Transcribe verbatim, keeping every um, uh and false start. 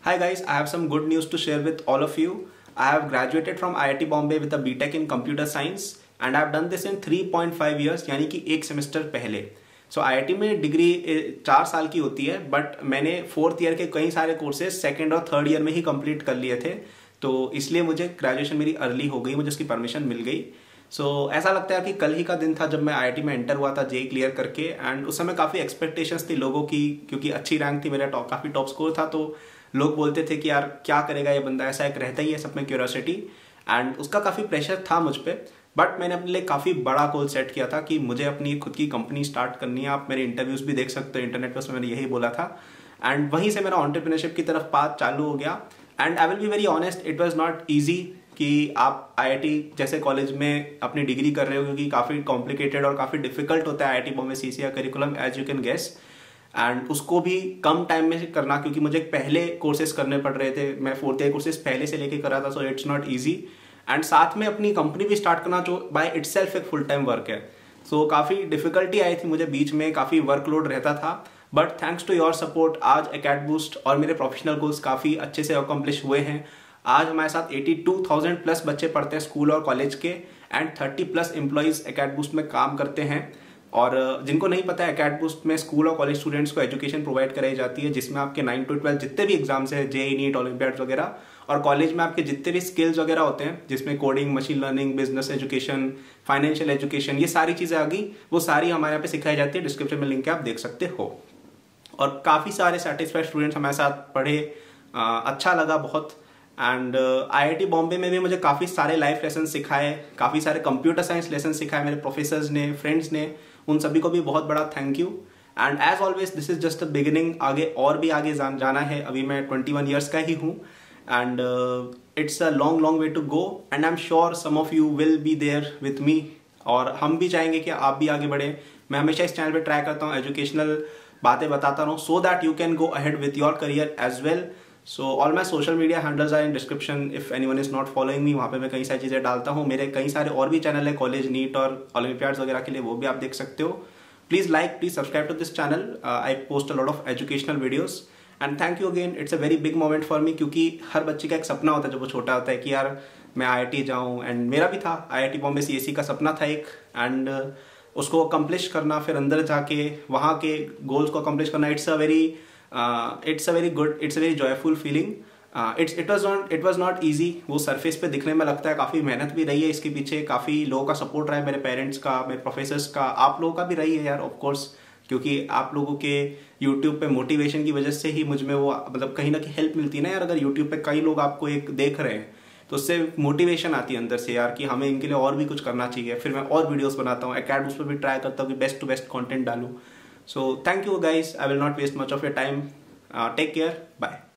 Hi guys, I have some good news to share with all of you. I have graduated from I I T Bombay with a B Tech in Computer Science and I have done this in three point five years, यानी कि एक semester पहले. सो आई I T में degree चार साल की होती है, बट मैंने फोर्थ ईयर के कई सारे कोर्सेज सेकेंड और थर्ड ईयर में ही कंप्लीट कर लिए थे, तो इसलिए मुझे ग्रेजुएशन मेरी अर्ली हो गई, मुझे उसकी परमिशन मिल गई. सो so, ऐसा लगता है कि कल ही का दिन था जब मैं आई आई टी में एंटर हुआ था जे क्लियर करके. एंड उस समय काफ़ी एक्सपेक्टेशंस थी लोगों की, क्योंकि अच्छी रैंक थी, मेरा टॉप काफ़ी टॉप स्कोर था, तो लोग बोलते थे कि यार क्या करेगा ये बंदा, ऐसा एक रहता ही है सब में क्यूरियोसिटी. एंड उसका काफ़ी प्रेशर था मुझ पर, बट मैंने अपने लिए काफ़ी बड़ा गोल सेट किया था कि मुझे अपनी खुद की कंपनी स्टार्ट करनी है. आप मेरे इंटरव्यूज़ भी देख सकते हो इंटरनेट पर, उसमें मैंने यही बोला था. एंड वहीं से मेरा एंटरप्रेन्योरशिप की तरफ पाथ चालू हो गया. And I will be very honest, it was not easy कि आप आई आई टी जैसे कॉलेज में अपनी डिग्री कर रहे हो, क्योंकि काफ़ी कॉम्प्लिकेटेड और काफ़ी डिफिकल्ट होता है I I T Bombay C C A curriculum, as you can guess. And उसको भी कम टाइम में करना, क्योंकि मुझे पहले कोर्सेज करने पड़ रहे थे, मैं फोर्थ ईयर कोर्सेज पहले से लेके कर रहा था, so it's not easy. And साथ में अपनी कंपनी भी स्टार्ट करना जो बाय इटसेल्फ एक फुल टाइम वर्क है. सो so, काफ़ी डिफिकल्टी आई थी मुझे बीच में, काफ़ी वर्कलोड रहता था, but thanks to your support आज AcadBoost और मेरे प्रोफेशनल गोल्स काफ़ी अच्छे से अकम्प्लिश हुए हैं. आज हमारे साथ बयासी हज़ार प्लस बच्चे पढ़ते हैं स्कूल और कॉलेज के, एंड तीस प्लस एम्प्लॉइज AcadBoost में काम करते हैं. और जिनको नहीं पता है, AcadBoost में स्कूल और कॉलेज स्टूडेंट्स को एजुकेशन प्रोवाइड कराई जाती है, जिसमें आपके नाइन टू ट्वेल्व जितने भी एग्जाम्स हैं, जे नीट, ओलंपियाड्स वगैरह, और कॉलेज में आपके जितने भी स्किल्स वगैरह होते हैं, जिसमें coding, machine learning, business education, financial education, ये सारी चीज़ें आ गई, वो सारी हमारे यहाँ पे सिखाई जाती है. डिस्क्रिप्शन में लिंक है, आप देख सकते हो. और काफ़ी सारे सेटिस्फाइड स्टूडेंट्स हमारे साथ पढ़े, आ, अच्छा लगा बहुत. And I I T Bombay में भी मुझे काफ़ी सारे लाइफ लेसन सिखाए, काफ़ी सारे कंप्यूटर साइंस लेसन सिखाए मेरे प्रोफेसर्स ने, फ्रेंड्स ने, उन सभी को भी बहुत बड़ा thank you. And as always this is just a beginning, आगे और भी आगे जाना है. अभी मैं ट्वेंटी वन ईयर्स का ही हूँ, and it's a long long way to go, and I am sure some of you will be there with me. और हम भी चाहेंगे कि आप भी आगे बढ़े. मैं हमेशा इस चैनल पे ट्राई करता हूँ एजुकेशनल बातें बताता रहूँ, so that you can go ahead with your career as well. So all my social media handles are in description if anyone is not following me. वहाँ पे मैं कई सारी चीज़ें डालता हूँ. मेरे कई सारे और भी चैनल है कॉलेज, नीट और ओलंपियाड्स वगैरह के लिए, वो भी आप देख सकते हो. Please like, please subscribe to this channel. I post a lot of educational videos. And thank you again, it's a very big moment for me, क्योंकि हर बच्चे का एक सपना होता है जब वो छोटा होता है कि यार मैं आई आई टी जाऊँ. एंड मेरा भी था, I I T Bombay C S E का सपना था एक, एंड uh, उसको अकम्प्लिश करना, फिर अंदर जाके वहाँ के गोल्स को अकम्प्लिश करना, it's a very it's a very good, it's a very joyful feeling. It's it was not it was not easy. वो सरफेस पे दिखने में लगता है, काफ़ी मेहनत भी रही है इसके पीछे, काफ़ी लोगों का सपोर्ट रहा है, मेरे पेरेंट्स का, मेरे प्रोफेसर्स का, आप लोगों का भी रही है यार, ऑफ कोर्स, क्योंकि आप लोगों के यूट्यूब पे मोटिवेशन की वजह से ही मुझ में वो मतलब कहीं ना कहीं हेल्प मिलती है ना यार. अगर यूट्यूब पे कई लोग आपको एक देख रहे हैं तो उससे मोटिवेशन आती है अंदर से यार कि हमें इनके लिए और भी कुछ करना चाहिए. फिर मैं और वीडियोस बनाता हूँ, AcadBoost पर भी ट्राई करता हूँ कि बेस्ट टू बेस्ट कंटेंट डालूँ. So thank you guys, I will not waste much of your time. Take care, bye.